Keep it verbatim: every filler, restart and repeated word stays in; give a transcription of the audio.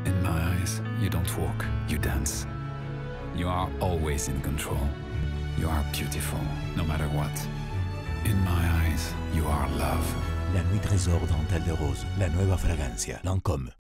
In my eyes, you don't walk, you dance. You are always in control. You are beautiful, no matter what. In my eyes, you are love. La Nuit Trésor Dentelle de Rose, la nueva fragancia. Lancôme.